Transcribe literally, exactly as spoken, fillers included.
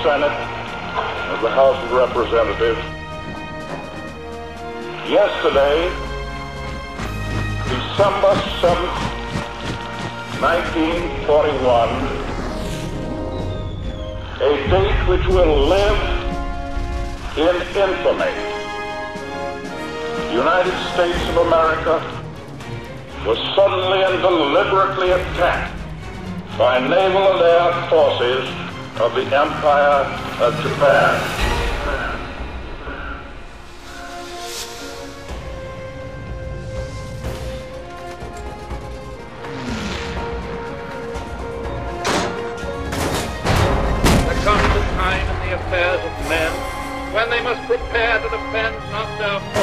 Senate, of the House of Representatives. Yesterday, December seventh, nineteen forty-one, a date which will live in infamy. The United States of America was suddenly and deliberately attacked by naval and air forces of the Empire of Japan. There comes a time in the affairs of men when they must prepare to defend not their